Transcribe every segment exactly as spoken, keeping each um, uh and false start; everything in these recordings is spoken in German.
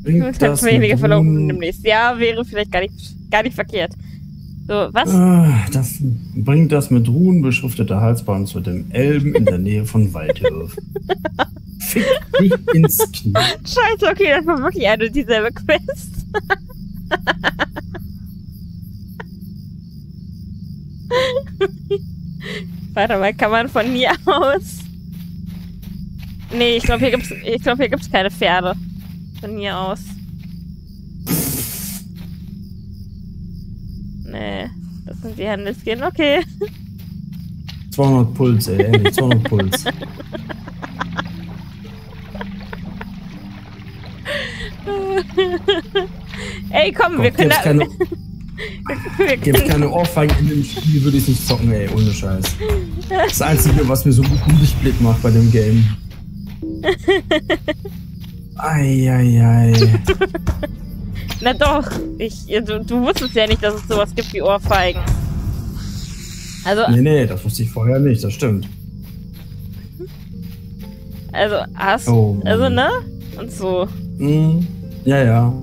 Bringt das weniger Verlobungen Ruhen- demnächst. Ja, wäre vielleicht gar nicht, gar nicht verkehrt. So, was? Ah, das bringt das mit Ruhen beschriftete Halsband zu dem Elben in der Nähe von Waldhirf. Fick dich ins Knie. Scheiße, okay, das war wirklich eine und dieselbe Quest. Warte mal, kann man von hier aus... Nee, ich glaube, hier gibt's, ich glaube, hier gibt's keine Pferde. Von hier aus. Nee, das sind die Handelsgehen, okay. zweihundert Puls, ey, ehrlich, zweihundert Puls. Ey, komm, Gott, wir können gibt's da... keine, wir gibt's können, keine Ohrfeigen in dem Spiel, würde ich nicht zocken, ey, ohne Scheiß. Das Einzige, was mir so gut einen Lichtblick macht bei dem Game. Eieiei. na doch, ich, du, du wusstest ja nicht, dass es sowas gibt wie Ohrfeigen. Also, Nee, nee, das wusste ich vorher nicht, das stimmt. also, hast, Oh, Mann. also, ne? Und so. Hm, ja, ja.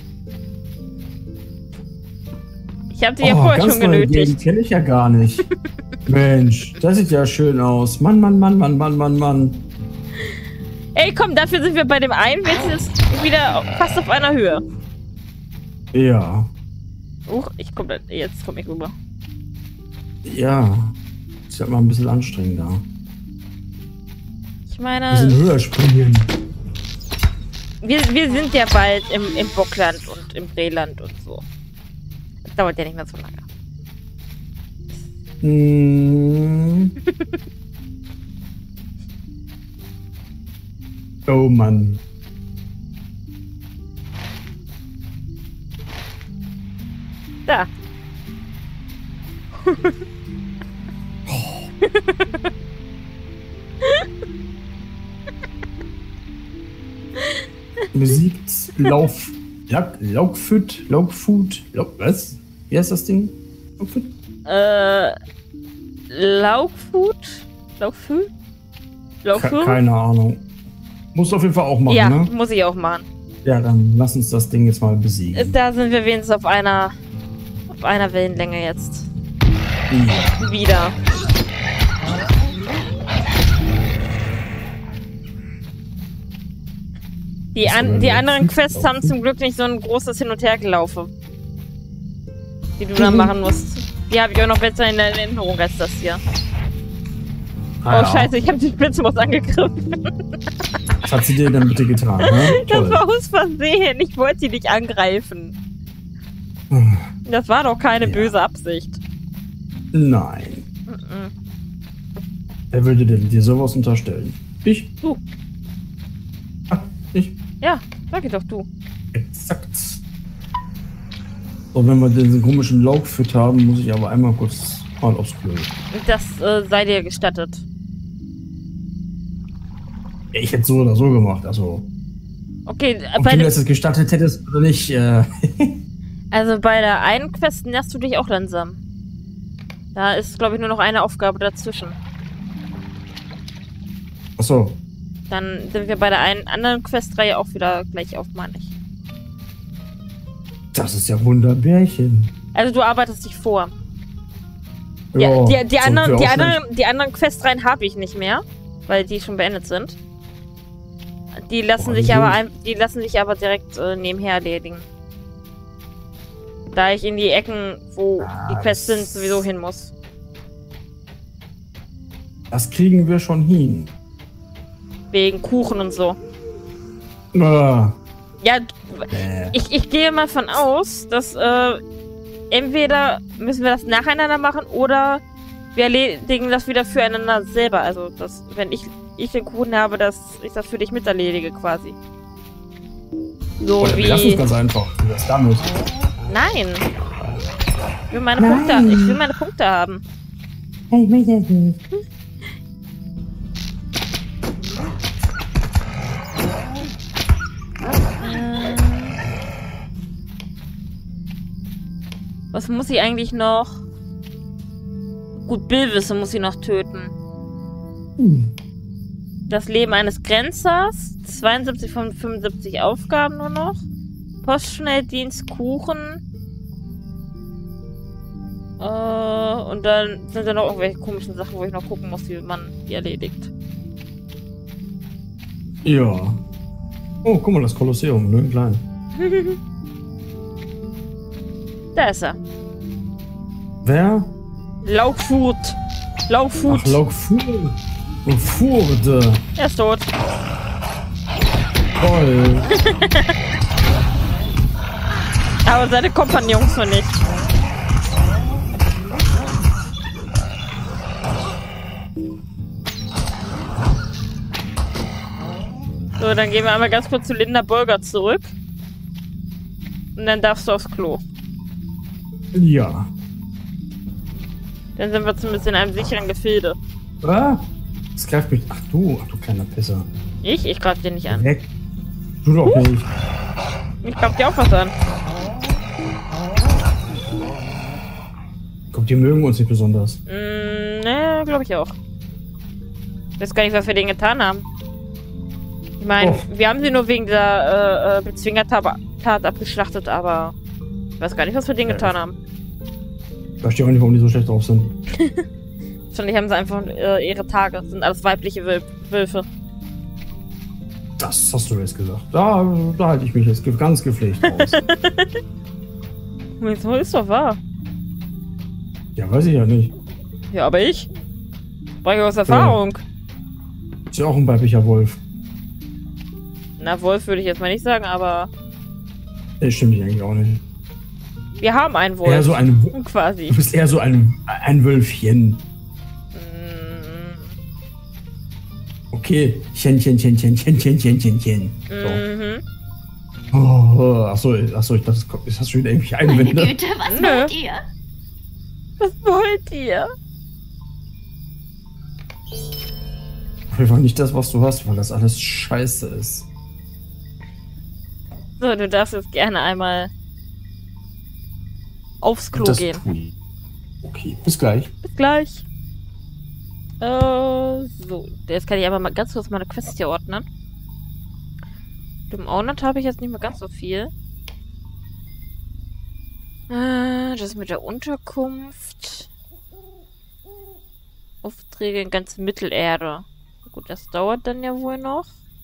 Ich hab die ja vorher schon genötigt. Den kenne ich ja gar nicht. Mensch, das sieht ja schön aus. Mann, Mann, Mann, Mann, Mann, Mann, Mann. Ey, komm, dafür sind wir bei dem einen jetzt wieder fast auf einer Höhe. Ja. Uch, ich komm da, jetzt komm ich rüber. Ja. Ist ja mal ein bisschen anstrengender. Ich Ein bisschen meine, höher springen. wir, wir sind ja bald im, im Bockland und im Breland und so. Das dauert ja nicht mehr so lange. Hm. Oh Mann. Da. Besiegt Lauf. Lauk, Laukfoot, Laukfoot, Lauk, was? Wie heißt das Ding? Laukfoot? Äh, Laukfood? Laukfood? Ke Laukfood? keine Ahnung. Musst du auf jeden Fall auch machen, Ja, ne? muss ich auch machen. Ja, dann lass uns das Ding jetzt mal besiegen. Da sind wir wenigstens auf einer auf einer Wellenlänge jetzt. Ja. Wieder. Die, an, die anderen Quests haben zum Glück nicht so ein großes Hin- und Hergelaufe. Die du dann machen musst. Die habe ich auch noch besser in der Erinnerung als das hier. Ah, Oh ja. scheiße, ich habe die Spitzmaus angegriffen. Was hat sie dir denn bitte getan? Ne? Das Toll. war aus Versehen. Ich wollte sie nicht angreifen. Das war doch keine Ja. böse Absicht. Nein. Mhm. Wer würde denn dir sowas unterstellen? Ich? Du. Ah, ich. Ja, sag ich doch du. Exakt. So, wenn wir diesen komischen Laukfit haben, muss ich aber einmal kurz mal aufs Klo. Das äh, sei dir gestattet. Ja, ich hätte so oder so gemacht, also. Okay, Ob bei du mir dem, das jetzt gestattet hättest oder nicht, äh. also bei der einen Quest nährst du dich auch langsam. Da ist, glaube ich, nur noch eine Aufgabe dazwischen. Achso. Dann sind wir bei der einen anderen Questreihe auch wieder gleich auf, meine ich. Das ist ja Wunderbärchen. Also du arbeitest dich vor. Ja, Ja, die, die, so anderen, wär die, auch anderen, die anderen Questreihen habe ich nicht mehr, weil die schon beendet sind. Die lassen Boah, sich die aber sind- ein, die lassen sich aber direkt äh, nebenher erledigen. Da ich in die Ecken, wo Ah, die Quests das- sind, sowieso hin muss. Das kriegen wir schon hin. Wegen Kuchen und so. Ah, Ja, äh. ich, ich gehe mal von aus, dass äh, entweder müssen wir das nacheinander machen oder wir erledigen das wieder füreinander selber. Also, dass, wenn ich, ich den Kuchen habe, dass ich das für dich miterledige quasi. So Oder wie... wir lassen es ganz einfach. Wie wär's damit? Nein! Ich will meine Nein. Punkte, ich will meine Punkte haben. Hey, ich möchte das nicht. Was muss ich eigentlich noch? Gut, Billwisse muss ich noch töten. Hm. Das Leben eines Grenzers. zweiundsiebzig von fünfundsiebzig Aufgaben nur noch. Postschnelldienst, Kuchen. Äh, und dann sind da noch irgendwelche komischen Sachen, wo ich noch gucken muss, wie man die erledigt. Ja. Oh, guck mal, das Kolosseum, nur in klein. Da ist er. Wer? Laukfurt. Laukfurt. Ach, Laukfurt. Und Furde. Er ist tot. Toll. Aber seine Kompagnons noch nicht. So, dann gehen wir einmal ganz kurz zu Linda Burger zurück. Und dann darfst du aufs Klo. Ja. Dann sind wir zumindest in einem sicheren Gefilde. Ah, das greift mich. Ach du, ach du kleiner Pisser. Ich? Ich greif dir nicht an. Weg. Du doch Huch. nicht. Ich greif dir auch was an. Guck, die mögen uns nicht besonders. Mm, ne, glaube ich auch. Ich weiß gar nicht, was wir denen getan haben. Ich meine, Oh. wir haben sie nur wegen der äh, äh, Bezwingertat abgeschlachtet, aber ich weiß gar nicht, was wir denen Ja, getan ich- haben. Ich verstehe auch nicht, warum die so schlecht drauf sind. Wahrscheinlich haben sie einfach äh, ihre Tage. Das sind alles weibliche Wölf Wölfe. Das hast du jetzt gesagt. Da, da halte ich mich jetzt ge- ganz gepflegt raus. So ist doch wahr. Ja, weiß ich ja nicht. Ja, aber ich spreche aus Erfahrung. Ist ja auch ein weiblicher Wolf. Na, Wolf würde ich jetzt mal nicht sagen, aber Nee, stimmt nicht eigentlich auch nicht. wir haben einen Wolf. Eher so ein, W- Quasi. du bist eher so ein, ein Wölfchen. Mm, Okay. Chen, chen, chen, chen, chen, chen, chen, chen, chen. So. mhm. Oh, achso, achso, ich dachte, das kommt- das hast du wieder irgendwelche Meine Einwände. Güte, was Nö. macht ihr? Was wollt ihr? Einfach nicht das, was du hast, weil das alles scheiße ist. So, du darfst jetzt gerne einmal aufs Klo das gehen. tue ich. Okay, bis gleich. Bis gleich. Äh, so. Jetzt kann ich aber mal ganz kurz meine Quest hier ordnen. Im Owner habe ich jetzt nicht mehr ganz so viel. Äh, das mit der Unterkunft. Aufträge in ganz Mittelerde. Gut, das dauert dann ja wohl noch.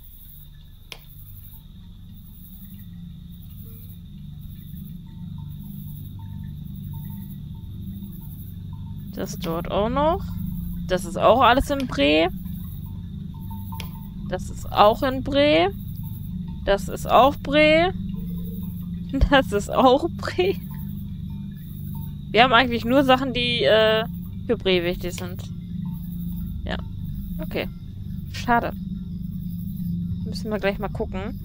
Das dauert auch noch. Das ist auch alles in Bre. Das ist auch in Bre. Das ist auch Bre. Das ist auch Bre. Wir haben eigentlich nur Sachen, die äh, für Bre wichtig sind. Ja. Okay. Schade. Müssen wir gleich mal gucken.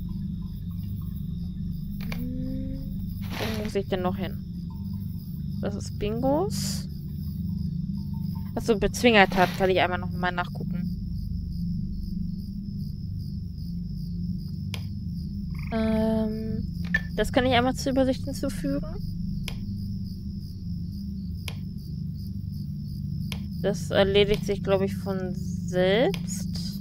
Hm, wo muss ich denn noch hin? Das ist Bingos. Achso, bezwingert hat, kann ich einmal noch mal nachgucken. Ähm, das kann ich einmal zur Übersicht hinzufügen. Das erledigt sich, glaube ich, von selbst.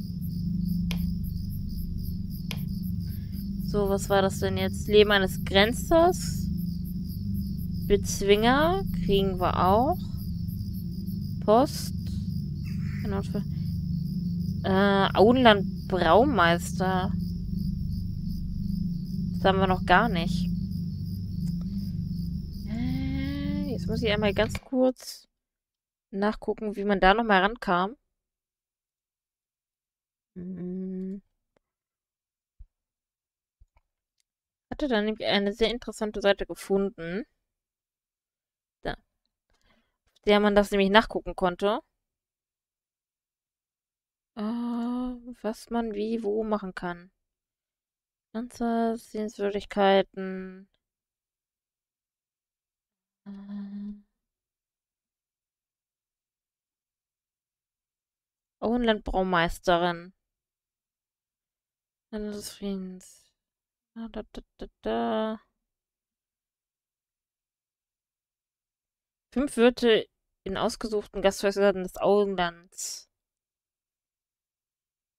So, was war das denn jetzt? Leben eines Grenzers. Bezwinger kriegen wir auch. Post. Genau. Äh, Auenland Braumeister. Das haben wir noch gar nicht. Äh, jetzt muss ich einmal ganz kurz nachgucken, wie man da noch mal rankam. Hm. Hatte da nämlich eine sehr interessante Seite gefunden. Da. Auf der man das nämlich nachgucken konnte. Äh, was man wie wo machen kann. Ganze Sehenswürdigkeiten. Äh. Auenland Braumeisterin. Ende des Friedens. Da, da, da, da, da. Fünf Wirte in ausgesuchten Gasthäusern des Auenlands.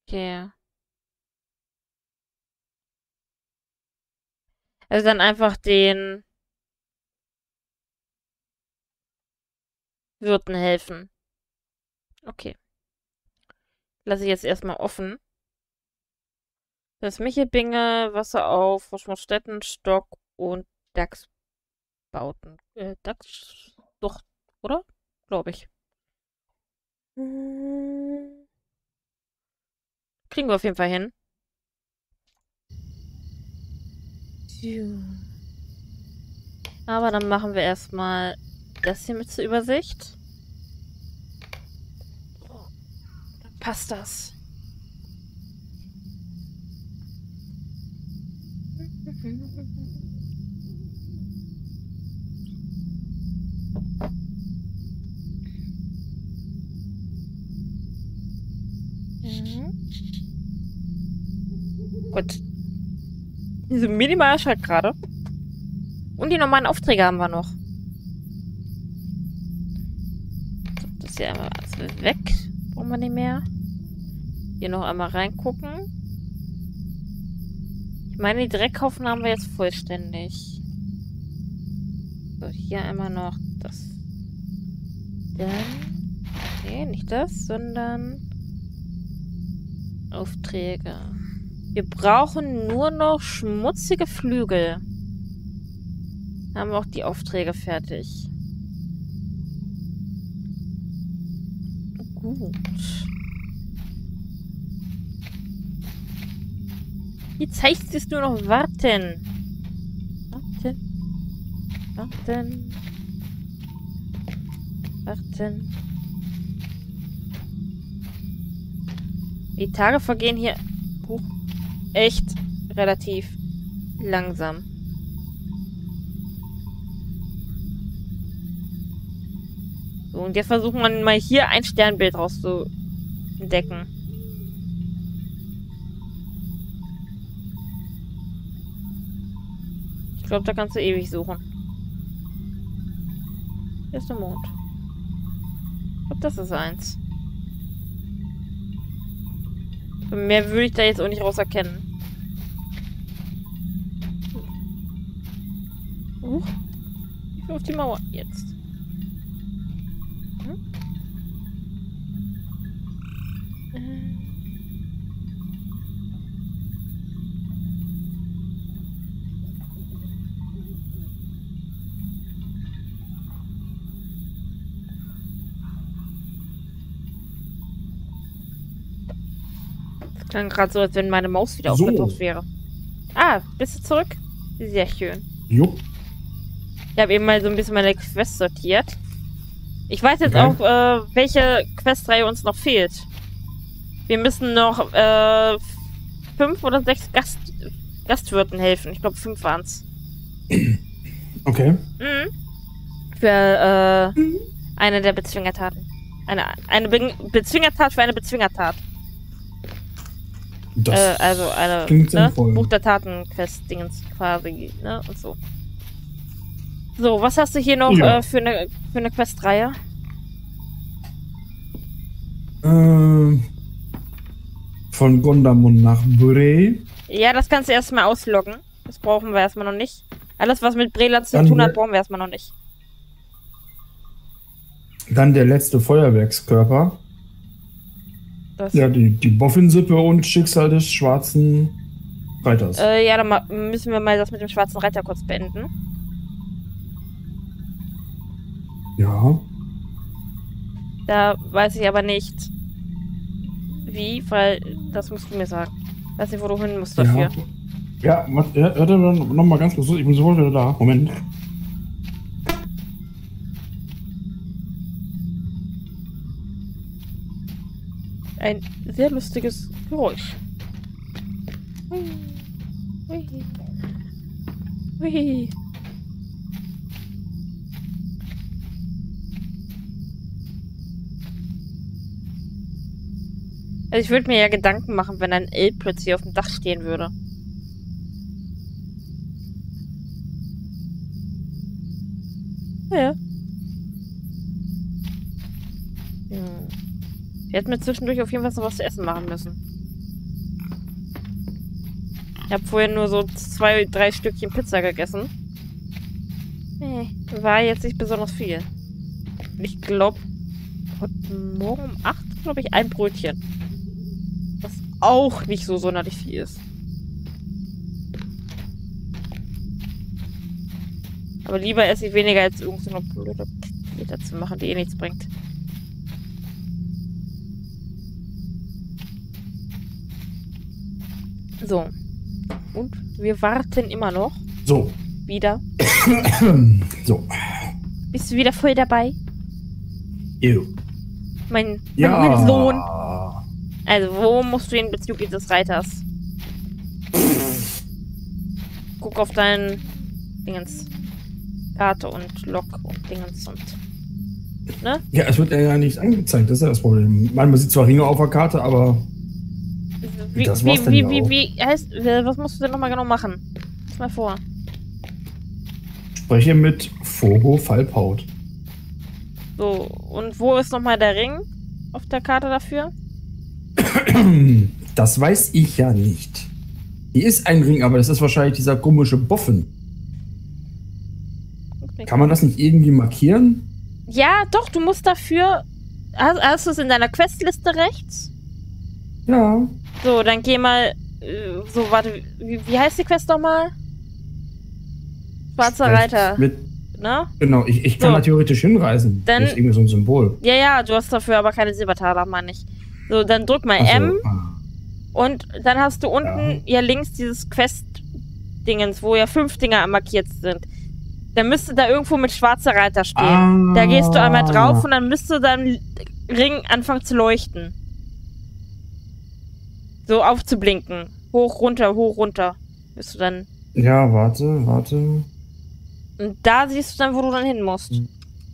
Okay. Also dann einfach den Wirten helfen. Okay. Lasse ich jetzt erstmal offen. Das Michelbinge, Wasser auf, Froschmundstetten, Stock und Dachsbauten. Äh, Dachs... Doch, oder? Glaube ich. Hm. Kriegen wir auf jeden Fall hin. Aber dann machen wir erstmal das hier mit zur Übersicht. Dann passt das. Mhm. Gut. Diese minimal Schalt gerade. Und die normalen Aufträge haben wir noch. So, das hier einmal alles weg. Brauchen wir nicht mehr. Hier noch einmal reingucken. Ich meine, die Dreckhaufen haben wir jetzt vollständig. So, hier einmal noch das. Dann. Nee, nicht das, sondern Aufträge. Wir brauchen nur noch schmutzige Flügel. Haben wir auch die Aufträge fertig. Gut. Jetzt heißt es nur noch warten. Warten. Warten. Warten. Die Tage vergehen hier uh, echt relativ langsam. So, und jetzt versuchen wir mal hier ein Sternbild rauszuentdecken. Ich glaube, da kannst du ewig suchen. Hier ist der Mond. Ich glaube, das ist eins. Mehr würde ich da jetzt auch nicht raus erkennen. Uh. Ich will auf die Mauer. Jetzt. Hm? Äh. Das klang gerade so, als wenn meine Maus wieder So. aufgetaucht wäre. Ah, bist du zurück? Sehr schön. Jupp. Ich habe eben mal so ein bisschen meine Quest sortiert. Ich weiß jetzt Okay. auch, äh, welche Questreihe uns noch fehlt. Wir müssen noch äh, fünf oder sechs Gast Gastwirten helfen. Ich glaube, fünf waren es. Okay. Mhm. Für äh, eine der Bezwingertaten. Eine, eine Be Bezwingertat für eine Bezwingertat. Das Äh, also eine klingt ne? sinnvoll. Buch der Taten-Quest-Dingens quasi, ne? Und so. So, was hast du hier noch Ja. äh, für eine für eine Questreihe? Ähm, von Gondamund nach Bre. Ja, das kannst du erstmal ausloggen. Das brauchen wir erstmal noch nicht. Alles, was mit Brela zu Dann tun hat, wir- brauchen wir erstmal noch nicht. Dann der letzte Feuerwerkskörper. Das, Ja, die, die Boffinsippe und Schicksal des schwarzen Reiters. äh, ja, dann ma- müssen wir mal das mit dem schwarzen Reiter kurz beenden. Ja. Da weiß ich aber nicht, wie, weil das musst du mir sagen. Weiß nicht, wo du hin musst dafür. Ja, ja, warte, ja, warte noch mal ganz kurz. Ich bin sofort wieder da. Moment. Ein sehr lustiges Geräusch. Hui. Hui. Hui. Also ich würde mir ja Gedanken machen, wenn ein Elb plötzlich auf dem Dach stehen würde. Ja. Hm. Wir hätten mir zwischendurch auf jeden Fall noch was zu essen machen müssen. Ich habe vorhin nur so zwei, drei Stückchen Pizza gegessen. Nee, war jetzt nicht besonders viel. Ich glaube, heute Morgen um acht, glaube ich, ein Brötchen. Was auch nicht so sonderlich viel ist. Aber lieber esse ich weniger, als irgendeine blöde Peter zu machen, die eh nichts bringt. So. Und wir warten immer noch. So. Wieder. So. Bist du wieder voll dabei? Ew. Mein, mein, Ja. mein Sohn. Also, wo musst du hin bezüglich des Reiters? Guck auf deinen Dingens. Karte und Log und Dingens und. Ne? Ja, es wird ja nicht angezeigt, das ist ja das Problem. Man sieht zwar Ringe auf der Karte, aber. Wie, das wie, war's dann wie, ja wie, auch. wie heißt. Was musst du denn nochmal genau machen? Lass mal vor. Spreche mit Fogo Fallpaut. So, und wo ist nochmal der Ring auf der Karte dafür? Das weiß ich ja nicht. Hier ist ein Ring, aber das ist wahrscheinlich dieser komische Boffen. Kann man das nicht irgendwie markieren? Ja, doch, du musst dafür. Hast, hast du es in deiner Questliste rechts? Ja. So, dann geh mal. Äh, so, warte, wie, wie heißt die Quest nochmal? Schwarzer Reiter. Mit, Ne? genau, ich, ich kann So. da theoretisch hinreisen. Dann- Das ist irgendwie so ein Symbol. Ja, ja, du hast dafür aber keine Silbertaler, meine ich. So, dann drück mal Ach so, M ah. und dann hast du unten ja, links dieses Quest-Dingens, wo ja fünf Dinger markiert sind. Dann müsste da irgendwo mit schwarzer Reiter stehen. Ah. Da gehst du einmal drauf und dann müsste dein Ring anfangen zu leuchten. So aufzublinken. Hoch, runter, hoch, runter. Bist du dann. Ja, warte, warte. Und da siehst du dann, wo du dann hin musst. Hm.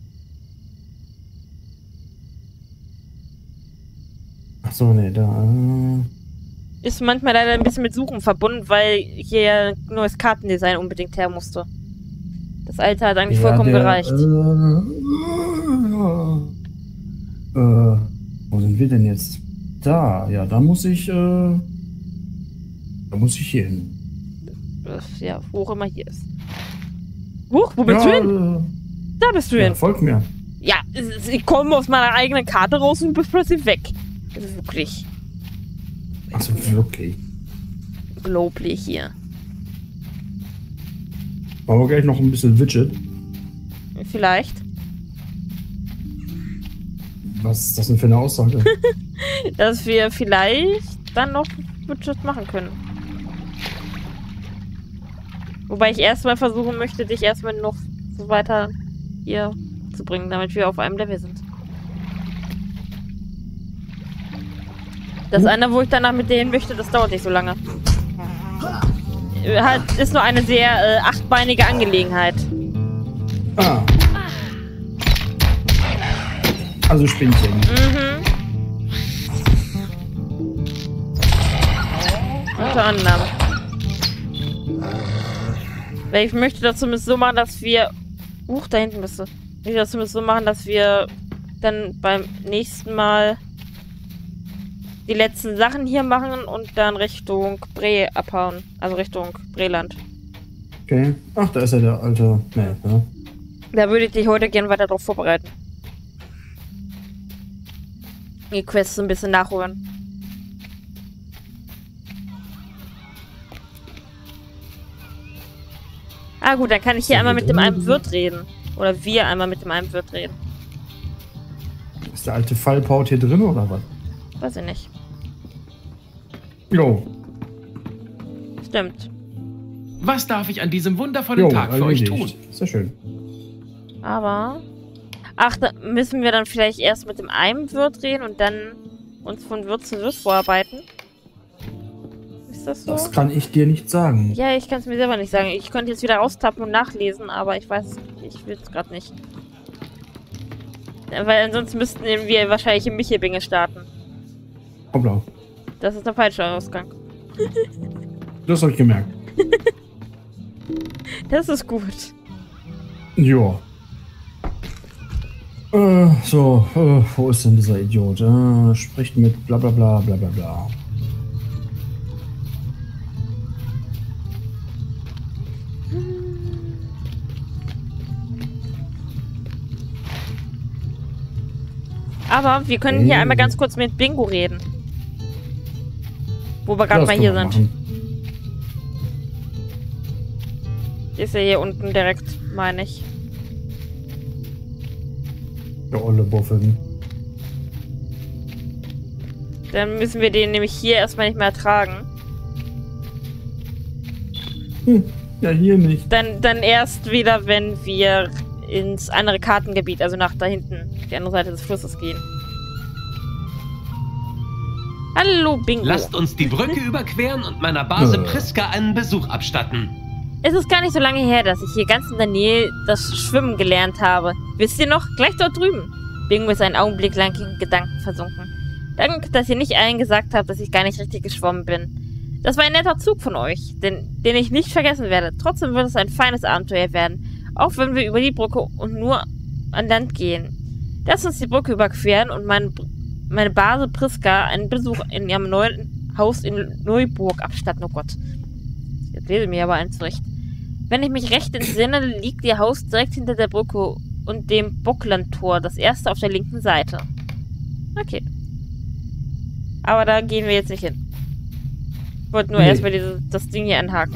Ach so, nee, da. äh. Ist manchmal leider ein bisschen mit Suchen verbunden, weil hier ein neues Kartendesign unbedingt her musste. Das alte hat eigentlich Ja, vollkommen der, gereicht. Äh, äh, wo sind wir denn jetzt? Da, ja, da muss ich, äh, da muss ich hier hin. Ja, wo auch immer hier ist. Huch, wo bist ja, du hin? Äh, Da bist du ja, hin. folgt mir. Ja, es- ich komme aus meiner eigenen Karte raus und bist plötzlich weg. Das ist wirklich Achso, wirklich. unglaublich hier. Machen wir gleich noch ein bisschen Widget. Vielleicht. Was ist das denn für eine Aussage? Dass wir vielleicht dann noch Budget machen können. Wobei ich erstmal versuchen möchte, dich erstmal noch so weiter hier zu bringen, damit wir auf einem Level sind. Das Hm. eine, wo ich danach mit denen möchte, das dauert nicht so lange. Halt, ist nur eine sehr äh, achtbeinige Angelegenheit. Ah. Also Spinnchen. Mhm. Unter anderem. Weil ich möchte das zumindest so machen, dass wir... Huch, da hinten bist du. Ich möchte das zumindest so machen, dass wir dann beim nächsten Mal die letzten Sachen hier machen und dann Richtung Bre abhauen. Also Richtung Breland. Okay. Ach, da ist ja der alte. Nee, ne? Da würde ich dich heute gerne weiter drauf vorbereiten. Die Quests ein bisschen nachholen. Ah gut, dann kann ich hier einmal mit dem einen Wirt reden. Oder wir einmal mit dem einen Wirt reden. Ist der alte Fallpaut hier drin oder was? Weiß ich nicht. Jo. Stimmt. Was darf ich an diesem wundervollen Jo, Tag für euch tun? erledigt. Sehr schön. Aber... Ach, da müssen wir dann vielleicht erst mit dem einen Wirt reden und dann uns von Wirt zu Wirt vorarbeiten? Ist das so? Das kann ich dir nicht sagen. Ja, ich kann es mir selber nicht sagen. Ich könnte jetzt wieder raustappen und nachlesen, aber ich weiß es nicht. Ich will es gerade nicht. Weil ansonsten müssten wir wahrscheinlich im Michelbinge starten. Hoppla. Das ist der falsche Ausgang. Das hab ich gemerkt. Das ist gut. Jo. Äh, so, äh, wo ist denn dieser Idiot? Äh, spricht mit bla bla bla bla bla bla. Aber wir können Hey. hier einmal ganz kurz mit Bingo reden. Wo wir gerade Ja, mal das hier können wir sind. machen. Die ist ja hier unten direkt, meine ich. Der olle Boffin. Dann müssen wir den nämlich hier erstmal nicht mehr ertragen. Hm. Ja, hier nicht. Dann, dann erst wieder, wenn wir ins andere Kartengebiet, also nach da hinten, die andere Seite des Flusses gehen. Hallo, Bingo. Lasst uns die Brücke überqueren und meiner Base Äh. Priska einen Besuch abstatten. Es ist gar nicht so lange her, dass ich hier ganz in der Nähe das Schwimmen gelernt habe. Wisst ihr noch? Gleich dort drüben. Bingo ist einen Augenblick lang in Gedanken versunken. Danke, dass ihr nicht allen gesagt habt, dass ich gar nicht richtig geschwommen bin. Das war ein netter Zug von euch, den, den ich nicht vergessen werde. Trotzdem wird es ein feines Abenteuer werden, auch wenn wir über die Brücke und nur an Land gehen. Lasst uns die Brücke überqueren und meine, meine Base Priska einen Besuch in ihrem neuen Haus in Neuburg abstatten. Oh Gott. Jetzt lese ich mir aber eins zurecht. Wenn ich mich recht entsinne, liegt ihr Haus direkt hinter der Brücke und dem Bocklandtor, das erste auf der linken Seite. Okay. Aber da gehen wir jetzt nicht hin. Ich wollte nur Nee. erstmal dieses, das Ding hier anhaken.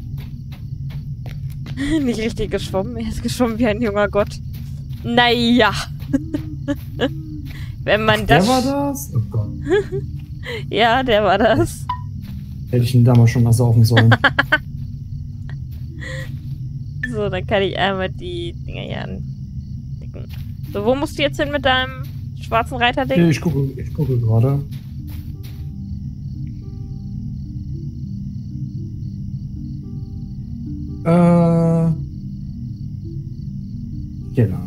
Nicht richtig geschwommen. Er ist geschwommen wie ein junger Gott. Naja. Wenn man Der das... war das? Oh Gott. Ja, der war das. Hätte ich ihn damals schon mal saufen sollen. So, dann kann ich einmal die Dinger hier andicken. So, wo musst du jetzt hin mit deinem schwarzen Reiter-Ding? Nee, ich gucke, ich gucke gerade. Äh. Genau.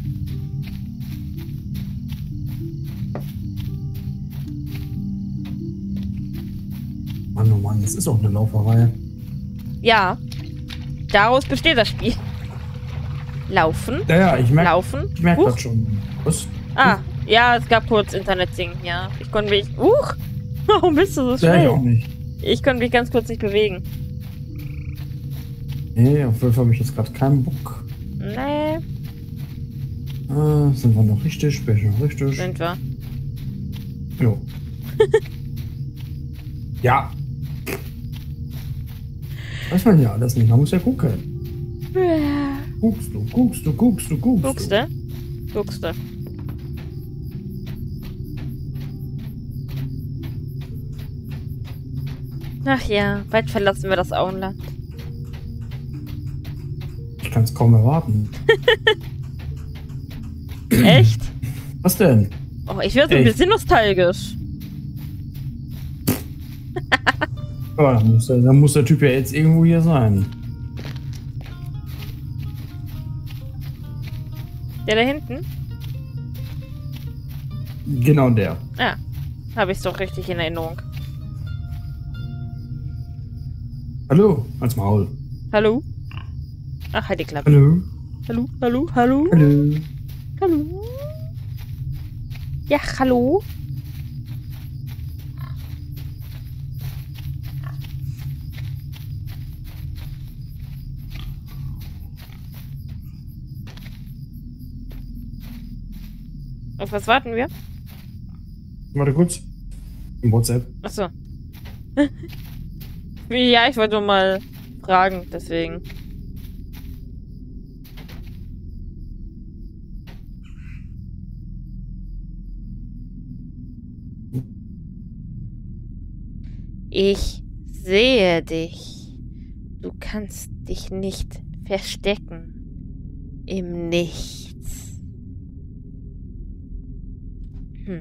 Mann, oh Mann, das ist auch eine Lauferei. Ja. Daraus besteht das Spiel. Laufen. Ja, ja, ich merke Laufen. ich merk Huch. das schon. Was? Ah, ja, es gab kurz Internet-Ding, ja. Ich konnte mich... Huch! Warum bist du so Ja, ich auch schnell? nicht. Ich konnte mich ganz kurz nicht bewegen. Nee, auf jeden Fall habe ich jetzt gerade keinen Bock. Nee, Äh, sind wir noch richtig? Bin ich noch richtig? sind wir. Jo. Ja. Weiß man ja alles nicht. Man muss ja gucken. Guckst du, guckst du, guckst du, guckst, Guckst du. du? Guckst du. Ach ja, bald verlassen wir das Auenland. Ich kann es kaum erwarten. Echt? Was denn? Oh, ich werde so ein Echt? bisschen nostalgisch. Ja, dann, muss der, dann muss der Typ ja jetzt irgendwo hier sein. Der da hinten? Genau der. Ja, habe ich doch richtig in Erinnerung. Hallo, als Maul. Hallo? Ach, halt die Klappe. Hallo. Hallo, hallo, hallo, Hallo. hallo. Ja, hallo. Auf was warten wir? Warte kurz. Im WhatsApp. Achso. Ja, ich wollte nur mal fragen, deswegen. Ich sehe dich. Du kannst dich nicht verstecken. Im Nichts. Hm.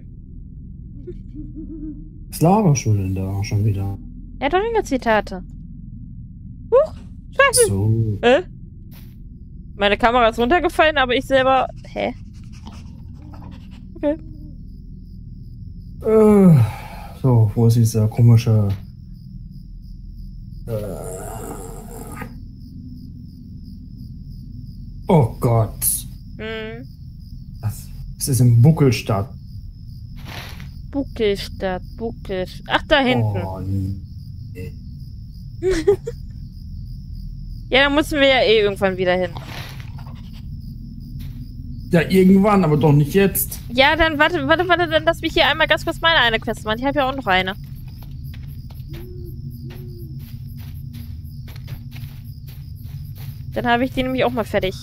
Was laberst du denn da schon wieder? Er hat doch wieder Zitate. Huch, scheiße. So. Äh? Meine Kamera ist runtergefallen, aber ich selber... Hä? Okay. Äh, so, wo ist dieser komische... Äh, oh Gott. Hm. Das, das ist in Buckelstadt. Buckelstadt, Buckelstadt. Ach, da hinten. Oh, nee. Ja, da müssen wir ja eh irgendwann wieder hin. Ja, irgendwann, aber doch nicht jetzt. Ja, dann warte, warte, warte, dann lass mich hier einmal ganz kurz meine eine Quest machen. Ich habe ja auch noch eine. Dann habe ich die nämlich auch mal fertig.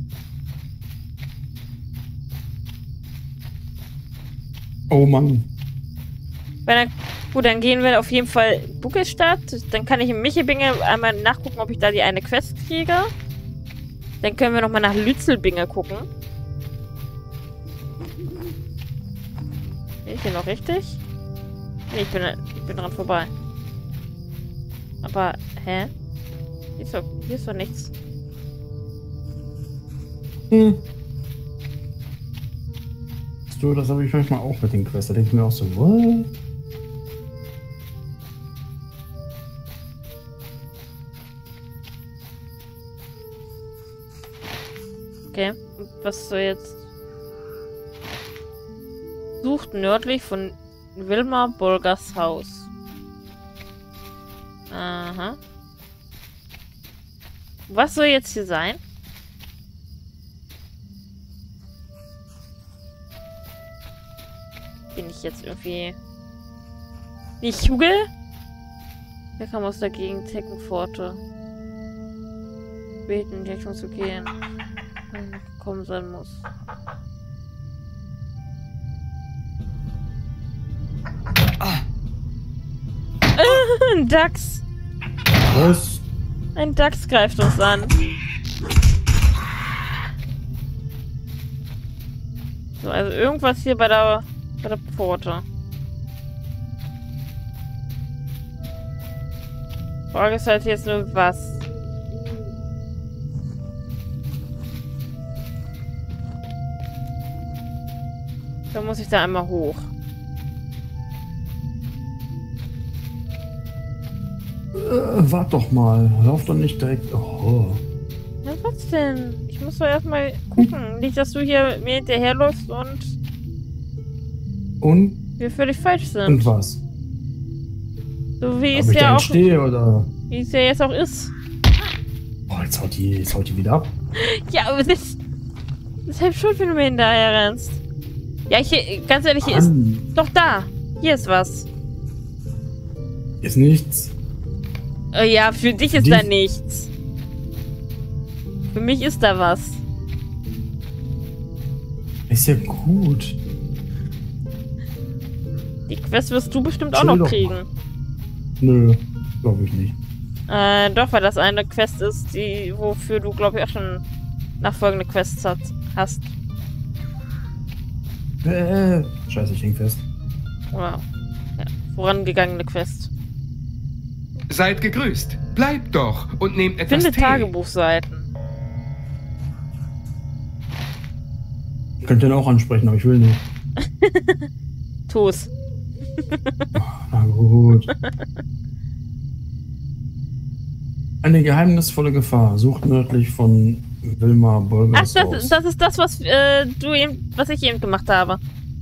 Oh Mann. Weil dann, gut, dann gehen wir auf jeden Fall Buckelstadt. Dann kann ich in Michelbinge einmal nachgucken, ob ich da die eine Quest kriege. Dann können wir nochmal nach Lützelbinge gucken. Bin ich hier noch richtig? Nee, ich bin, ich bin dran vorbei. Aber, hä? Hier ist doch, hier ist doch nichts. Hm. Du, das habe ich manchmal auch mit den Quests. Da denke ich mir auch so, what? Okay, und was soll jetzt? Sucht nördlich von Wilmar Bolgers Haus. Aha. Was soll jetzt hier sein? Bin ich jetzt irgendwie... Nicht Hugel? Wer kam aus der Gegend? Teckenpforte. Beten, in die Richtung zu gehen. Wenn er gekommen sein muss. Ah. Ein Dachs! Was? Ein Dachs greift uns an. So, also irgendwas hier bei der, bei der Pforte. Frage ist halt jetzt nur was. Da muss ich da einmal hoch. Äh, wart doch mal. Lauf doch nicht direkt. Oh. Na was denn? Ich muss doch erstmal gucken. Nicht, dass du hier mir hinterherläufst und Und? wir völlig falsch sind. Und was? So wie Ob es ich da ja auch, entstehe, oder? wie es ja jetzt auch ist. Oh, jetzt haut die, jetzt haut die wieder ab. Ja, aber das ist halt schuld, wenn du mir hinterher rennst. Ja, hier, ganz ehrlich, hier ist Mann, doch da. Hier ist was. ist nichts. Äh, ja, für dich ist Die- da nichts. Für mich ist da was. Ist ja gut. Die Quest wirst du bestimmt auch Chill noch doch kriegen. mal. Nö, glaube ich nicht. Äh, doch, weil das eine Quest ist, die, wofür du, glaube ich, auch schon nachfolgende Quests hat, hast. Äh, scheiße, ich häng fest. Oder, ja, vorangegangene Quest. Seid gegrüßt. Bleibt doch und nehmt etwas Finde Tee. Tagebuchseiten. Könnt ihr ihn auch ansprechen, aber ich will nicht. Tu's. Na gut. Eine geheimnisvolle Gefahr. Sucht nördlich von Wilmar Ach, Bolgers das, Haus. das ist das, was äh, du eben, was ich eben gemacht habe.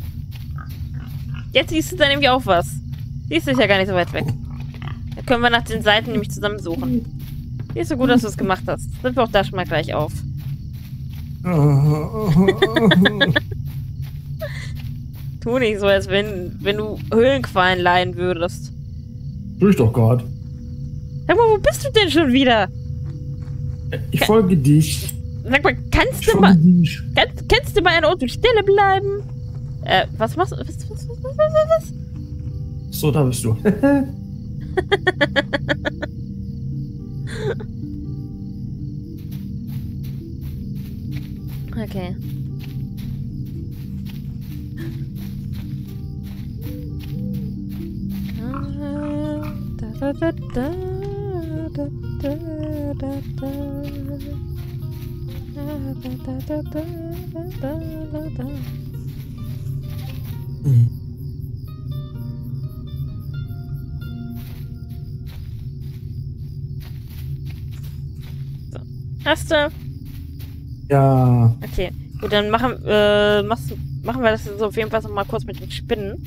Jetzt siehst du da nämlich auch was. Siehst du, ist ja gar nicht so weit weg. Da können wir nach den Seiten nämlich zusammen suchen. Siehst du gut, dass du es gemacht hast. Sind wir auch da schon mal gleich auf. Tu nicht so, als wenn, wenn du Höhlenqualen leiden würdest. Tu ich doch gerade. Sag mal, wo bist du denn schon wieder? Ich folge dich. Sag mal, kannst Ich du folge mal, dich. kannst, kannst du mal an Ort und Stelle bleiben? Äh, was machst du? Was, was, was, was, was, was? So, da bist du. Okay. Da, da, da, da, da, da, da, da. Da, da, da, da, da, da, da. Hm. Hast du? Ja. Okay. Gut, dann machen, äh, machst, du- machen wir das jetzt auf jeden Fall noch mal kurz mit den Spinnen.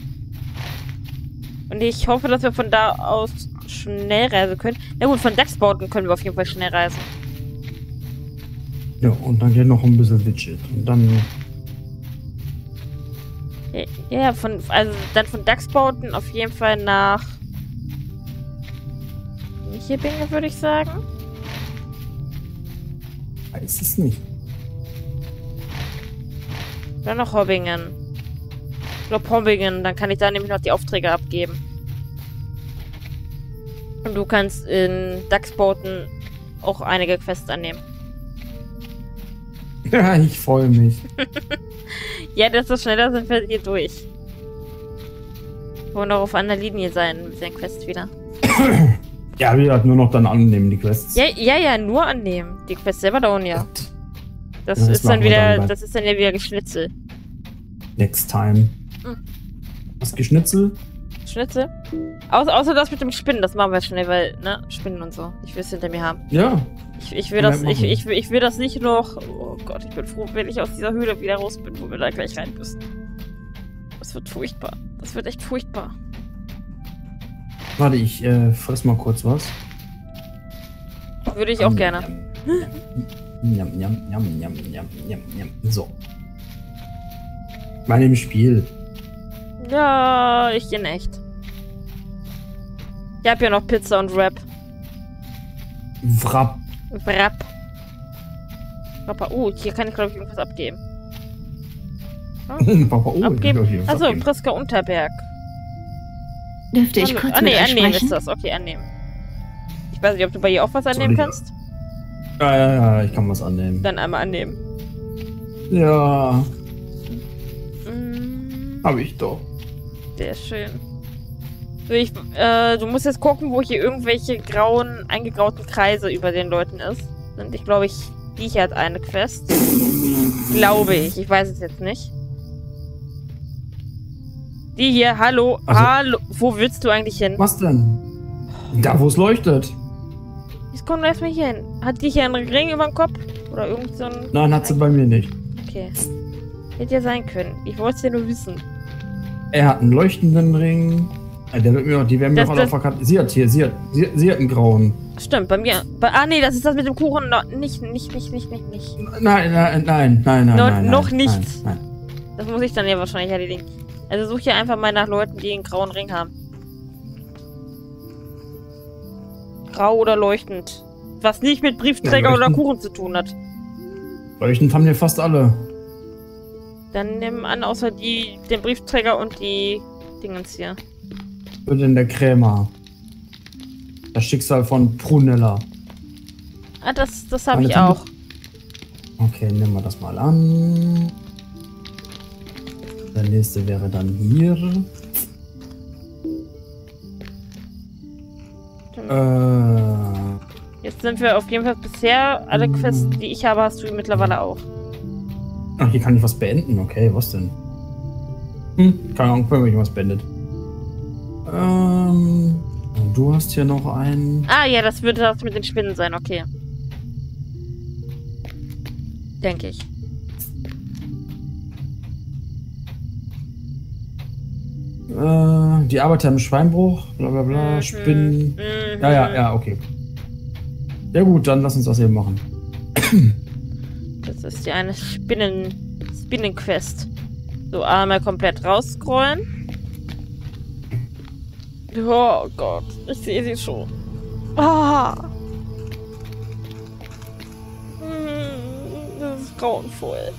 Und ich hoffe, dass wir von da aus schnell reisen können. Na gut, von Dachsbauten können wir auf jeden Fall schnell reisen. Ja, und dann geht noch ein bisschen Widget. Und dann. Ja, von, also dann von Dachsbauten auf jeden Fall nach Michebinge, würde ich sagen. Weiß es nicht. Dann nach Hobbingen. Ich glaube Hobbingen, dann kann ich da nämlich noch die Aufträge abgeben. Und du kannst in Dachsbauten auch einige Quests annehmen. Ja, ich freue mich. Ja, desto schneller sind wir hier durch. Wir wollen doch auf einer Linie sein mit den Quests wieder. Ja, wir halt nur noch dann annehmen, die Quests. Ja, ja, ja, nur annehmen. Die Quests selber dauern ja. Das, Ja, das ist dann machen wir wieder, dann bei- das ist dann ja wieder Geschnitzel. Next time. Hm. Was Geschnitzel? Schnitzel? Au außer das mit dem Spinnen, das machen wir schnell, weil, ne, Spinnen und so. Ich will es hinter mir haben. Ja. Ich, ich will Können das, wir ich, machen. ich, will- ich will das nicht noch. Oh Gott, ich bin froh, wenn ich aus dieser Höhle wieder raus bin, wo wir da gleich rein müssen. Das wird furchtbar. Das wird echt furchtbar. Warte, ich äh, friss mal kurz was. Würde ich auch gerne. Njam, njam, njam, njam, njam, njam, njam. So. Meine im Spiel. Ja, ich in echt. Ich hab ja noch Pizza und Wrap. Wrap. Wrap. Papa, oh, hier kann ich glaube ich irgendwas abgeben. Papa, oh, Abgeben? ich will hier was Achso, abgeben. Priska Unterberg. Dürfte ich Hallo. kurz ah, mit nee, euch annehmen sprechen? ist das. Okay, annehmen. Ich weiß nicht, ob du bei ihr auch was annehmen ich- kannst. Ja, ja, ja, ich kann was annehmen. Dann einmal annehmen. Ja, Mm, hab ich doch. sehr schön. So, ich, äh, du musst jetzt gucken, wo hier irgendwelche grauen, eingegrauten Kreise über den Leuten ist. Und ich glaube, ich, die hier hat eine Quest. Glaube ich. Ich weiß es jetzt nicht. Die hier, hallo, Also- hallo. Wo willst du eigentlich hin? Was denn? Da, wo es leuchtet. Jetzt komm erstmal hier hin. Hat die hier einen Ring über dem Kopf? Oder irgend so ein... Nein, hat sie bei mir nicht. Okay. Hätte ja sein können. Ich wollte es ja nur wissen. Er hat einen leuchtenden Ring. Äh, Der wird mir, die werden mir Das- auch alle das- verkauft. Sie hat hier, sie hat, sie, sie hat einen grauen. Stimmt, bei mir... Bei, ah, nee, das ist das mit dem Kuchen. No, nicht, nicht, nicht, nicht, nicht, nicht. Nein, nein, nein, nein, nein. No- nein, noch nein, nicht. Nein, nein. Das muss ich dann ja wahrscheinlich erledigen. Also such hier einfach mal nach Leuten, die einen grauen Ring haben. Grau oder leuchtend. Was nicht mit Briefträger Ja, oder leuchtend. Kuchen zu tun hat. Leuchtend haben wir fast alle. Dann nimm an, außer die, den Briefträger und die Dingens hier. Wird denn der Krämer? Das Schicksal von Prunella. Ah, das, das habe Meine ich Tante- auch. Okay, nehmen wir das mal an. Der nächste wäre dann hier. Äh, Jetzt sind wir auf jeden Fall bisher, alle Quests, die ich habe, hast du mittlerweile auch. ach, hier kann ich was beenden. Okay, was denn? Hm, keine Ahnung, wenn ich was beendet. Ähm, du hast hier noch einen. Ah ja, das würde das mit den Spinnen sein, okay. Denke ich. Äh, die Arbeiter im Schweinbruch, bla bla bla, Mhm. Spinnen. Mhm. Ja, ja, ja, okay. Ja gut, dann lass uns das eben machen. Das ist ja eine Spinnen... Spinnenquest. So, einmal komplett rausscrollen. Oh Gott, ich sehe sie schon. Ah! Hm, das ist grauenvoll.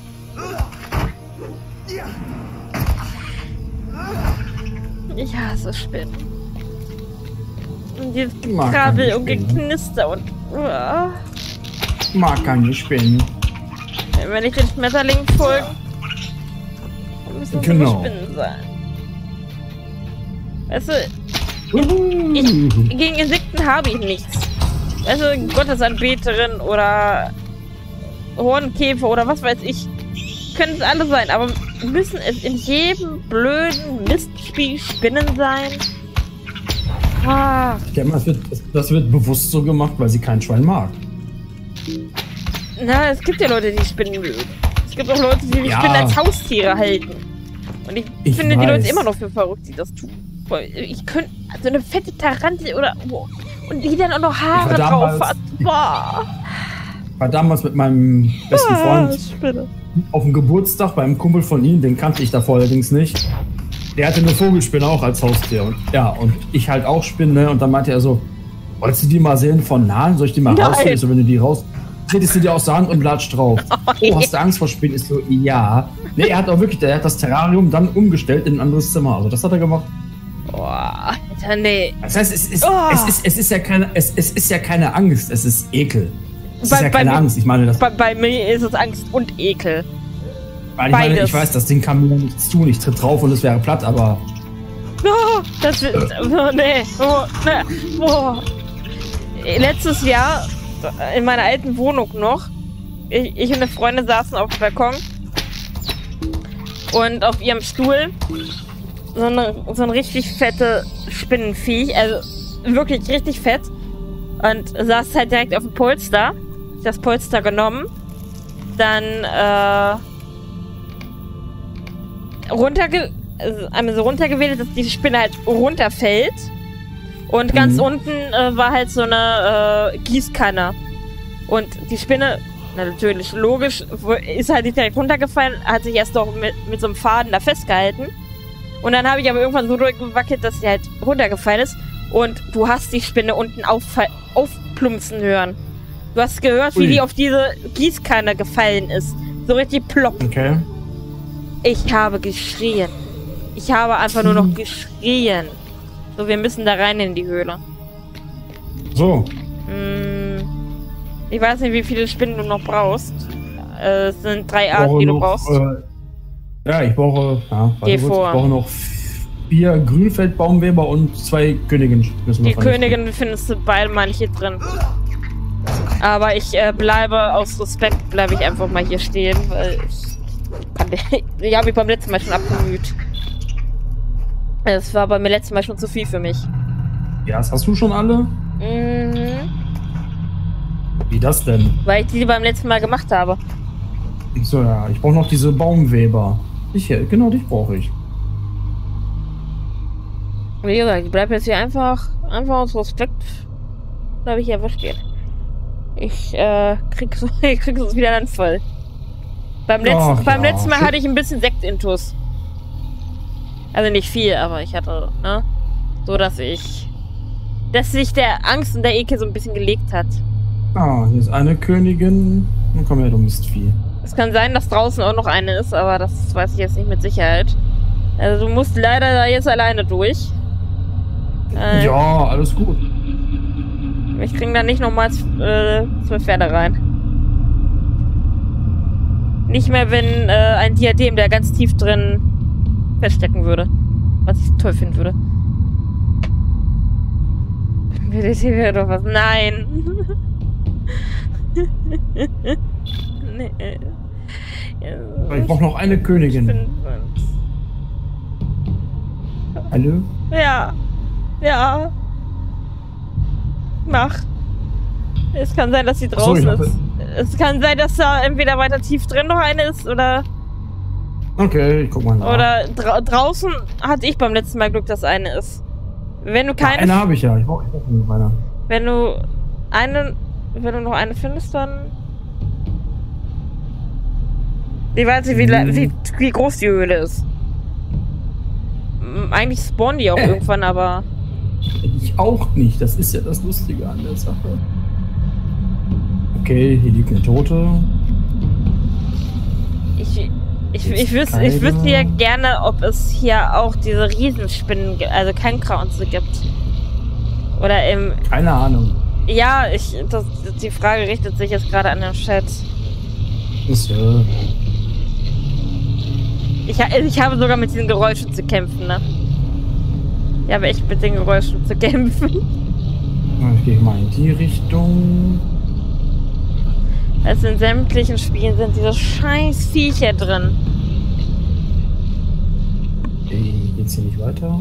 Ich hasse Spinnen. Und dieses Mag Gekrabbel keine und Spinnen. Geknister und... Ah. Mag keine Spinnen. Wenn ich den Schmetterlingen folge, dann müssen es Genau. nur Spinnen sein. Weißt du, Uhu. gegen Insekten habe ich nichts. Weißt du, Gottesanbeterin oder Hornkäfer oder was weiß ich. Können es alle sein, aber müssen es in jedem blöden Mistspiel Spinnen sein? Ah, Ich denke mal, das wird, das, das wird bewusst so gemacht, weil sie kein Schwein mag. na, es gibt ja Leute, die Spinnen mögen. Es gibt auch Leute, die die Ja. Spinnen als Haustiere halten. Und ich, Ich finde die Leute weiß. immer noch für verrückt, die das tun. Weil ich könnte, so eine fette Tarantel oder, boah, und die dann auch noch Haare war drauf damals- hat. Boah. war damals mit meinem besten Freund Spinne. auf dem Geburtstag bei einem Kumpel von ihm, den kannte ich davor allerdings nicht. Der hatte eine Vogelspinne auch als Haustier. Und, ja, und ich halt auch Spinne. Und dann meinte er so, wolltest du die mal sehen von nahen? Soll ich die mal rausholen? So, wenn du die raus... Tretest du dir aus der Hand und latscht drauf. Oh, oh, hast du Angst vor Spinnen? Ist so, ja. Nee, er hat auch wirklich, er hat das Terrarium dann umgestellt in ein anderes Zimmer. Also das hat er gemacht. Boah, Alter, nee. Das heißt, es ist, Oh. es ist, es ist ja keine, es, es ist ja keine Angst, es ist Ekel. Es Bei- ist ja bei keine mir- Angst. Ich meine, das, Bei, bei mir ist es Angst und Ekel. weil ich, meine, beides. ich weiß, das Ding kann mir nichts tun. Ich tritt drauf und es wäre platt, aber Oh, das wird. Oh, nee. Oh, nee. Oh. Letztes Jahr in meiner alten Wohnung noch. Ich, ich und eine Freundin saßen auf dem Balkon. Und auf ihrem Stuhl so, eine, so ein richtig fette Spinnenviech. Also wirklich richtig fett. Und saß halt direkt auf dem Polster. Das Polster genommen. Dann äh, runterge also einmal so runtergewählt, dass die Spinne halt runterfällt. Und ganz Mhm. unten äh, war halt so eine äh, Gießkanne. Und die Spinne, na, natürlich logisch, wo- ist halt nicht direkt runtergefallen, hat sich erst doch mit, mit so einem Faden da festgehalten. Und dann habe ich aber irgendwann so durchgewackelt, dass sie halt runtergefallen ist. Und du hast die Spinne unten auffa- aufplumpsen hören. Du hast gehört, wie Ui. die auf diese Gießkanne gefallen ist. So richtig plopp. okay. Ich habe geschrien. Ich habe einfach nur noch geschrien. So, wir müssen da rein in die Höhle. So, Hm, ich weiß nicht, wie viele Spinnen du noch brauchst. Äh, es sind drei ich Arten, brauche die du noch, brauchst. Äh, ja, ich brauche, ja, warte Geh kurz, vor. ich brauche noch vier Grünfeldbaumweber und zwei Königinnen. Müssen wir Die vernichten. Königin findest du beide mal nicht hier drin. Aber ich äh, bleibe, aus Respekt bleibe ich einfach mal hier stehen, weil ich kann den- ich habe mich beim letzten Mal schon abgemüht. Es war beim letzten Mal schon zu viel für mich. Ja, das hast du schon alle? Mhm. Wie das denn? Weil ich die beim letzten Mal gemacht habe. So, ja, ich brauche noch diese Baumweber. Ich, genau, dich brauche ich. Wie gesagt, ich bleibe jetzt hier einfach, einfach aus Respekt, bleibe ich hier einfach stehen. Ich, äh, krieg so, ich krieg so wieder einen voll. Beim letzten, Ach beim ja, letzten Mal shit. hatte ich ein bisschen Sekt-Intus. Also nicht viel, aber ich hatte, ne? So, dass ich, dass sich der Angst und der Ekel so ein bisschen gelegt hat. Ah, hier ist eine Königin. Dann komm her, du Mistvieh. Es kann sein, dass draußen auch noch eine ist, aber das weiß ich jetzt nicht mit Sicherheit. Also du musst leider da jetzt alleine durch. Äh, Ja, alles gut. Ich krieg da nicht nochmal äh, zwölf Pferde rein. Nicht mehr, wenn äh, ein Diadem, der ganz tief drin feststecken würde. Was ich toll finden würde. Will ich hier wieder doch was? Nein! nee. Ja, Ich brauche noch eine Königin. bin- Hallo? Ja. Ja. Mach. Es kann sein, dass sie Ach so, draußen ich dachte- ist. Es kann sein, dass da entweder weiter tief drin noch eine ist oder Okay, ich guck mal nach. oder dra draußen hatte ich beim letzten Mal Glück, dass eine ist. Wenn du Ach, keine, eine habe ich ja. Ich brauche ich brauch noch eine. wenn du eine, wenn du noch eine findest, dann ich weiß nicht, wie, la- Hm. wie, wie groß die Höhle ist. M, Eigentlich spawnen die auch Äh. irgendwann, aber Ich auch nicht. Das ist ja das Lustige an der Sache. Okay, hier liegt eine Tote. Ich, ich, Jetzt ich, wüsste, keine. ich wüsste ja gerne, ob es hier auch diese Riesenspinnen gibt, also Kankra und so gibt. Oder im. Keine Ahnung. Ja, ich, das, die Frage richtet sich jetzt gerade an den Chat. Ist, äh, Ich, ha- ich habe sogar mit diesen Geräuschen zu kämpfen, ne? Ich habe echt mit den Geräuschen zu kämpfen. ich gehe mal in die Richtung. Also in sämtlichen Spielen sind diese scheiß Viecher drin. Okay, geht's hier nicht weiter?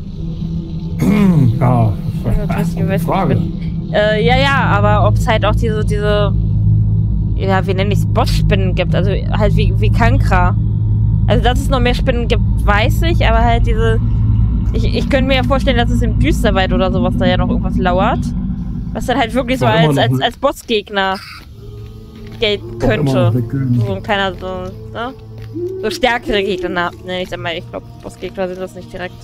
Ja, Also, das weiß ich, weiß nicht, Frage. bin- Äh, ja, ja, aber ob es halt auch diese, diese, ja, wie nenne ich es, Bossspinnen gibt, also halt wie, wie Kankra. Also, dass es noch mehr Spinnen gibt, weiß ich, aber halt diese, ich, ich könnte mir ja vorstellen, dass es im Düsterwald oder sowas da ja noch irgendwas lauert. Was dann halt wirklich so War immer als, noch als, ein- als Bossgegner ausgaten könnte. So ein kleiner, so, ne? So stärkere Gegner. Ne, ich sag mal, ich glaube, Bossgegner sind das nicht direkt.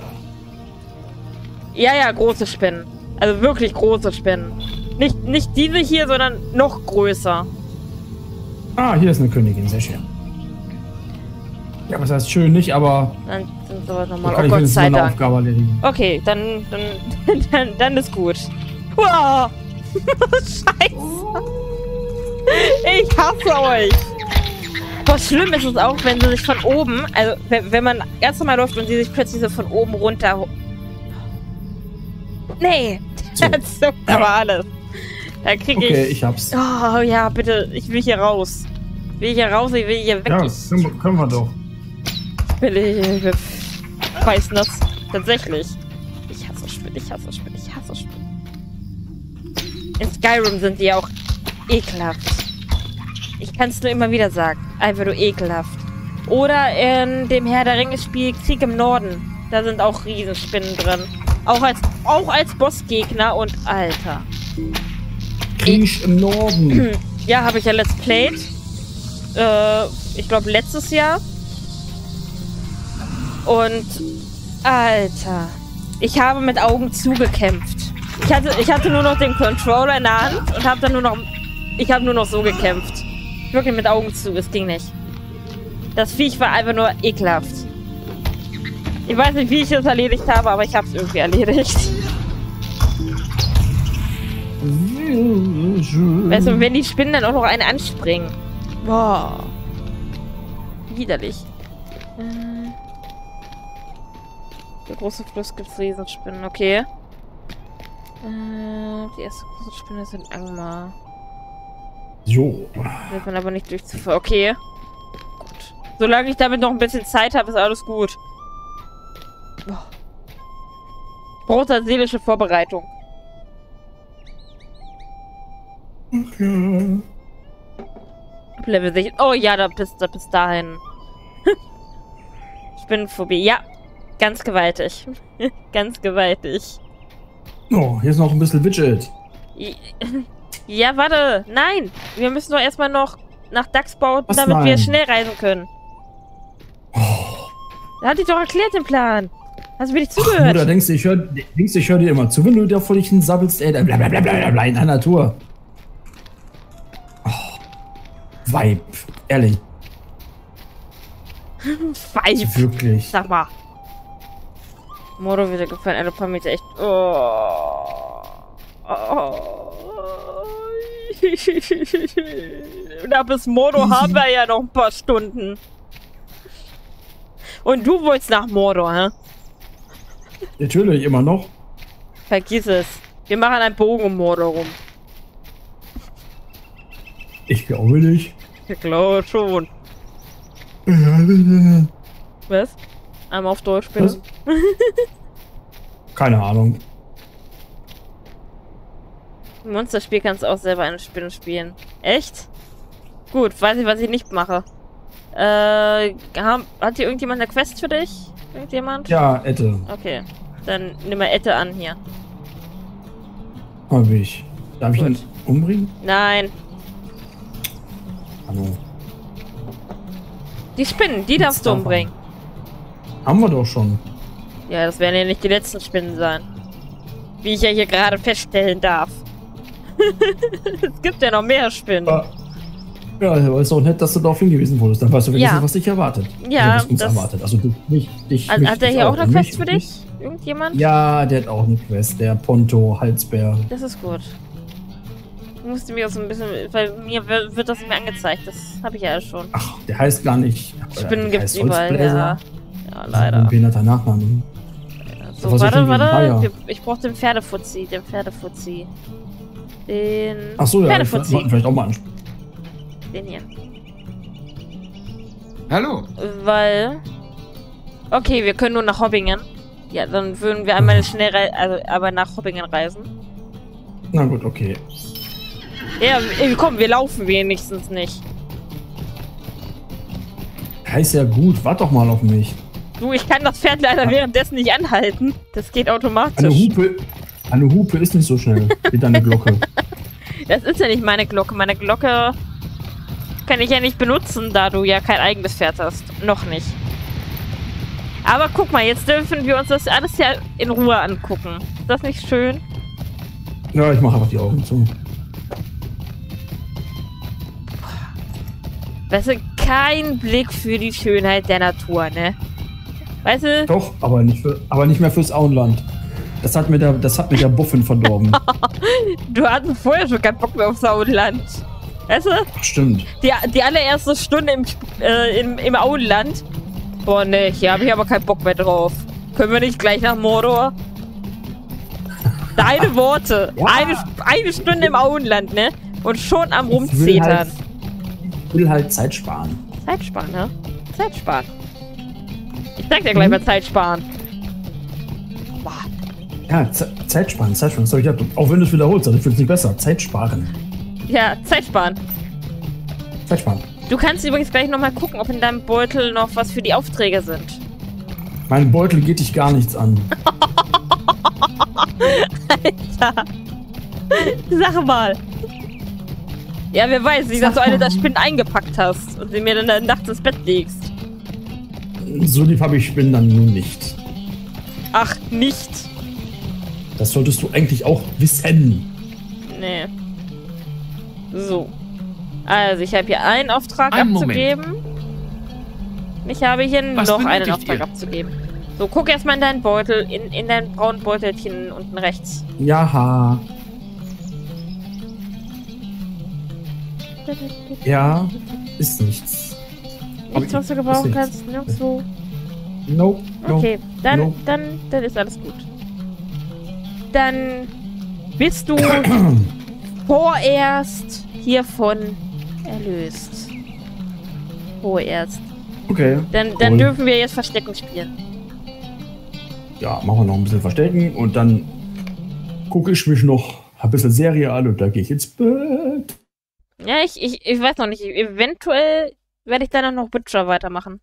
Ja, ja, große Spinnen. Also wirklich große Spinnen. Nicht, nicht diese hier, sondern noch größer. Ah, hier ist eine Königin, sehr schön. Ja, was heißt schön nicht, aber... Dann sind sowas nochmal. Kann Oh ich Gott sei Dank. Aufgabe erledigen. Okay, dann, dann, dann, dann ist gut. Wow. Scheiße. Ich hasse euch. Boah, schlimm ist es auch, wenn sie sich von oben, also wenn, wenn man ganz normal läuft und sie sich plötzlich so von oben runter... Nee, So. das zuckt aber alles. Da krieg ich... Okay, ich hab's. Oh ja, bitte, ich will hier raus. Ich will hier raus, ich will hier weg. Ja, Ich können, wir- können wir doch. will hier... Weiß das tatsächlich. Ich hasse Spinnen, ich hasse Spinnen, ich hasse Spinnen. In Skyrim sind die auch ekelhaft. Ich kann es nur immer wieder sagen. Einfach nur ekelhaft. Oder in dem Herr der Ringe-Spiel Krieg im Norden. Da sind auch Riesenspinnen drin. Auch als, auch als Bossgegner und Alter. Krieg im Norden. Ja, habe ich ja Let's Played. Äh, ich glaube letztes Jahr. Und Alter. Ich habe mit Augen zugekämpft. Ich hatte, ich hatte nur noch den Controller in der Hand und habe dann nur noch... Ich habe nur noch so gekämpft. Wirklich mit Augen zu, es ging nicht. Das Viech war einfach nur ekelhaft. Ich weiß nicht, wie ich das erledigt habe, aber ich habe es irgendwie erledigt. Weißt du, wenn die Spinnen dann auch noch einen anspringen. Boah. Widerlich. Äh, Der große Fluss gibt's Riesenspinnen, okay. Äh, die erste große Spinne ist in Angmar. Jo. Wird man aber nicht durchzuführen. Okay. Gut. Solange ich damit noch ein bisschen Zeit habe, ist alles gut. Boah. Ich brauche da seelische Vorbereitung. Okay. Level sechzehn. Oh ja, da bist du bis dahin. Spinnenphobie. Ja. Ganz gewaltig. Ganz gewaltig. Oh, hier ist noch ein bisschen Widget. Ja, warte. Nein. Wir müssen doch erstmal noch nach Dax bauen, Was, damit nein? wir schnell reisen können. Oh. Da hatte ich doch erklärt den Plan. Hast du mir nicht Ach, zugehört? Bruder, denkst du, ich höre hör dir immer zu, wenn du da vor dich hin sabbelst, ey, blablabla in einer Tour. Oh. Vibe. Ehrlich. Weib. Wirklich. Sag mal. Moro wieder gefallen. Ein paar Meter echt. Oh. Oh. Da bis Mordor haben wir ja noch ein paar Stunden. Und du wolltest nach Mordor, hä? Natürlich, immer noch. Vergiss es. Wir machen einen Bogen um Mordor rum. Ich glaube nicht. Ich glaube schon. Was? Einmal auf Deutsch, bitte. Was? Keine Ahnung. Im Monsterspiel kannst du auch selber eine Spinne spielen. Echt? Gut, weiß ich, was ich nicht mache. Äh, haben, hat hier irgendjemand eine Quest für dich? Irgendjemand? Ja, Ette. Okay, dann nimm mal Ette an hier. Hab ich. Darf ich Gut. ihn umbringen? Nein, Hallo. die Spinnen, die darfst du davon. umbringen. Haben wir doch schon. Ja, das werden ja nicht die letzten Spinnen sein. Wie ich ja hier gerade feststellen darf. Es gibt ja noch mehr Spinnen. Ja, ja, aber ist doch nett, dass du darauf hingewiesen wurdest. Dann weißt du wenigstens, Ja. was dich erwartet. Ja, Also, was uns das- erwartet. Also du, mich, dich, Also, mich, hat der dich hier auch eine Und Quest mich für und dich? mich. Irgendjemand? Ja, der hat auch eine Quest. Der Ponto Halsbär. Das ist gut. Ich musste mir auch so ein bisschen, weil mir wird wird das nicht mehr angezeigt. Das habe ich ja schon. Ach, der heißt gar nicht. Spinnen der gibt's heißt überall, Holzbläser. ja. Ja, Ein leider. behinderter Nachname. So, Was ist warte, denn wie ein warte. Bayer? Wir- Ich brauche den Pferdefuzzi, den Pferdefuzzi. Den Ach so, ja, ich Pferdefuzzi. wollten vielleicht auch mal ansprechen. Den hier. Hallo. Weil... Okay, wir können nur nach Hobbingen. Ja, dann würden wir einmal schnell rei also aber nach Hobbingen reisen. Na gut, okay. Ja, ey, komm, wir laufen wenigstens nicht. Heißt ja gut, wart doch mal auf mich. Du, ich kann das Pferd leider währenddessen nicht anhalten. Das geht Eine automatisch. Hupe, eine Hupe ist nicht so schnell wie deine Glocke. Das ist ja nicht meine Glocke. Meine Glocke kann ich ja nicht benutzen, da du ja kein eigenes Pferd hast. Noch nicht. Aber guck mal, jetzt dürfen wir uns das alles ja in Ruhe angucken. Ist das nicht schön? Ja, ich mache einfach die Augen zu. Weißt du, kein Blick für die Schönheit der Natur, ne? Weißt du? Doch, aber nicht, für, aber nicht mehr fürs Auenland. Das hat mir der, das hat mir der Buffin verdorben. Du hattest vorher schon keinen Bock mehr aufs Auenland. Weißt du? Ach, stimmt. Die, die allererste Stunde im, äh, im, im Auenland. Boah, ne, hier habe ich aber keinen Bock mehr drauf. Können wir nicht gleich nach Mordor? Deine Worte. Ja. Eine, eine Stunde im Auenland, ne? Und schon am Ich will Rumzetern. halt, ich will halt Zeit sparen. Zeit sparen, ne? Zeit sparen. Ich sag dir gleich mal Zeit sparen. Boah. Ja, Ze Zeit sparen, Zeit sparen. Das hab ich gehabt. Auch wenn du es wiederholst, dann fühlt es nicht besser. Zeit sparen. Ja, Zeit sparen. Zeit sparen. Du kannst übrigens gleich nochmal gucken, ob in deinem Beutel noch was für die Aufträge sind. Mein Beutel geht dich gar nichts an. Alter. Sag mal. Ja, wer weiß nicht, dass du eine der Spinnen eingepackt hast und sie mir dann nachts ins Bett legst. So lieb habe ich Spinnen dann nun nicht. Ach, nicht. Das solltest du eigentlich auch wissen. Nee. So. Also, ich habe hier einen Auftrag Einen abzugeben. Ich habe hier Was noch einen benötigt Auftrag ihr? abzugeben. So, guck erstmal in deinen Beutel, in, in dein braunen Beutelchen unten rechts. Jaha. Ja, ist nichts. Nichts, was du gebrauchen Ist kannst, nirgendwo. Nope. No. Okay, dann, no. dann, dann ist alles gut. Dann bist du vorerst hiervon erlöst. Vorerst. Okay. Dann, dann cool. dürfen wir jetzt Verstecken spielen. Ja, machen wir noch ein bisschen Verstecken und dann gucke ich mich noch ein bisschen Serie an und dann gehe ich ins Bett. Ja, ich, ich, ich weiß noch nicht. Eventuell werde ich dann noch Witcher weitermachen.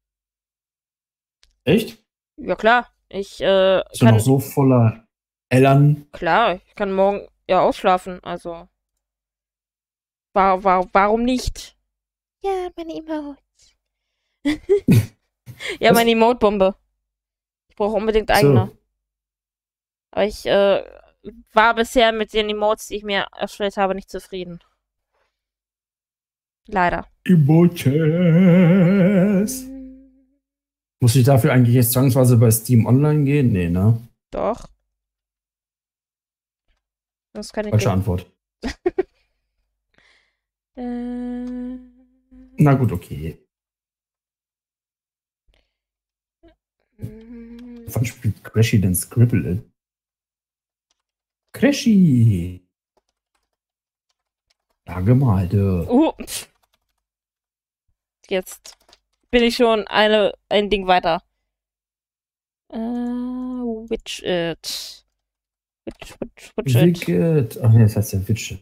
Echt? Ja, klar. Ich, äh, Ist ja kann, noch so voller Ellern. klar, ich kann morgen ja ausschlafen, also. War, war, warum nicht? Ja, meine Emote. ja, Was? meine Emote-Bombe. Ich brauche unbedingt eigene. So. Aber ich, äh, war bisher mit den Emotes, die ich mir erstellt habe, nicht zufrieden. Leider. Emotes. Muss ich dafür eigentlich jetzt zwangsweise bei Steam Online gehen? Nee, ne? Doch. Das kann ich Falsche nicht. Antwort. Äh, Na gut, okay. mm, Wann spielt Crashy denn Scribble? Crashy! Sag mal, du. uh. Jetzt bin ich schon eine, ein Ding weiter. Äh, Widget. Widget, Widget, Widget. Wicked. Ach nee, das heißt ja Widget.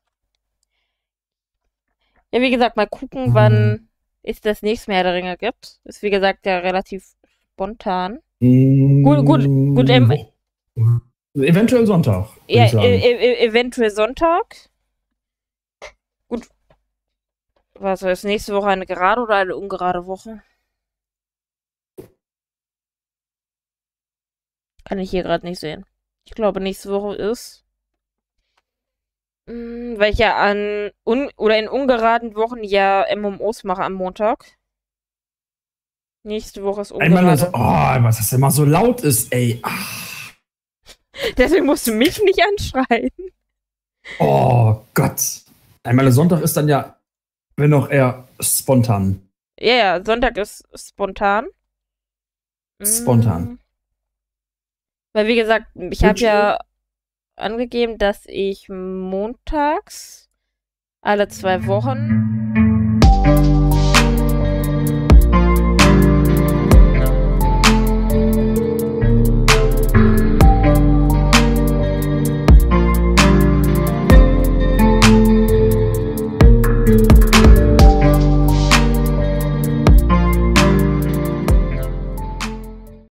Ja, wie gesagt, mal gucken, Mhm. wann es das nächste Mehr der Ringe gibt. Ist wie gesagt ja relativ spontan. Gut, gut, gut, ähm, Eventuell Sonntag. würd Ja, ich sagen. e e eventuell Sonntag. Gut. Was ist nächste Woche eine gerade oder eine ungerade Woche? Kann ich hier gerade nicht sehen. Ich glaube, nächste Woche ist. Mh, weil ich ja an un oder in ungeraden Wochen ja M M Os mache am Montag. Nächste Woche ist Einmal das, ungerade. oh, was das immer so laut ist, ey. Ach, Deswegen musst du mich nicht anschreien. oh Gott. Einmal Sonntag ist dann ja, wenn auch eher spontan. Ja, ja, Sonntag ist spontan. Spontan. Mm. Weil, wie gesagt, ich habe ja angegeben, dass ich montags alle zwei Wochen